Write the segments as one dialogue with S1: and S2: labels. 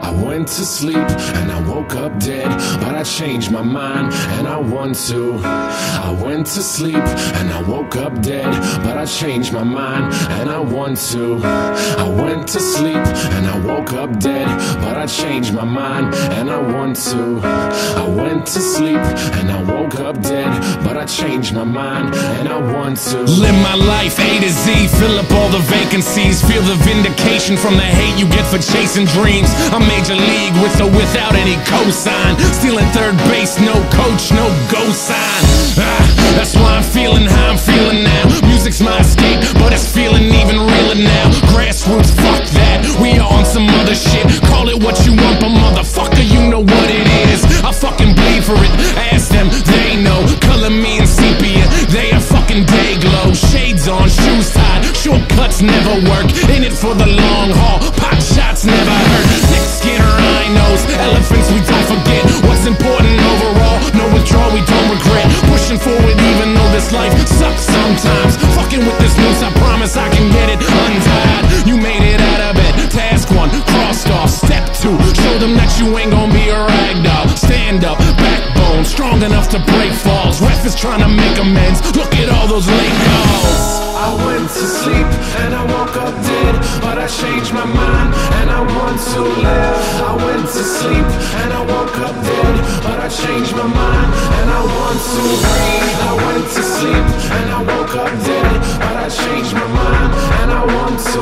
S1: I went to sleep and I woke up dead, but I changed my mind and I want to. I went to sleep and I woke up dead, but I changed my mind and I want to. I went to sleep and I woke up dead, but I changed my mind and I want to. I went to sleep and I woke up dead, but I changed my mind and I want to.
S2: Live my life A to Z, fill up all the vacancies, feel the vindication from the hate you get for chasing dreams. I'm major league with or without any cosign, stealing third base, no coach, no go sign. That's why I'm feeling how I'm feeling now. Music's my escape, but it's feeling even realer now. Grassroots, fuck that, we are on some other shit. Call it what you want, but motherfucker, you know what it is. I fucking bleed for it, ask them, they know. Color me in sepia, they are fucking day glow. Shades on, shoes tied, shortcuts never work. In it for the long haul, pot shots never hurt. Thick skin, rhinos, elephants we don't forget. What's important overall, no withdrawal we don't regret. Pushing forward even though this life sucks sometimes. Fucking with this noose, I promise I can get it untied. You made it out of bed, task one, crossed off. Step two, show them that you ain't gon' be a ragdoll. Stand up, backbone, strong enough to break falls. Ref is trying to make amends, look at all those late calls.
S1: I went to sleep and I woke up dead, but I changed my mind and I want to live. I went to sleep and I woke up dead, but I changed my mind and I want to breathe. I went to sleep and I woke up dead, but I changed my mind and I want to.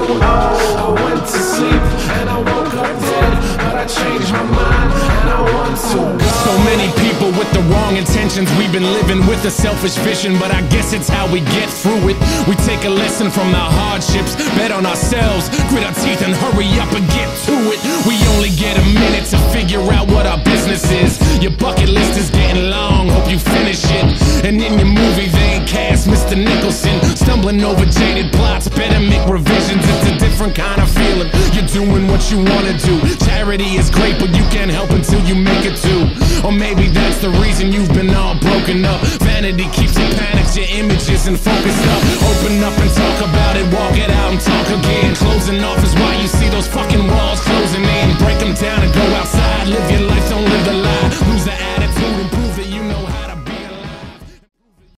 S1: I went to sleep and I woke up dead, but I changed my mind and I want to.
S2: So many people with the wrong intentions, we've been living with a selfish vision, but I guess it's how we get through it. We take a lesson from the hardships, bet on ourselves, grit our teeth and hurry up and get to it. We only get a minute to figure out what our business is. Your bucket list is getting long, hope you finish it. And in your movie they ain't cast Mr. Nicholson, stumbling over jaded plots, better make revisions. It's a different kind of feeling, you're doing what you wanna do. Charity is great, but you can't help until you make it too. Or maybe that's the reason you've been all broken up. Vanity keeps you panicked, your image isn't focused up. Open up and talk about it, walk it out and talk again. Closing off is why you see those fucking walls closing in. Break them down and go outside, live your life, don't live the lie. Lose the attitude and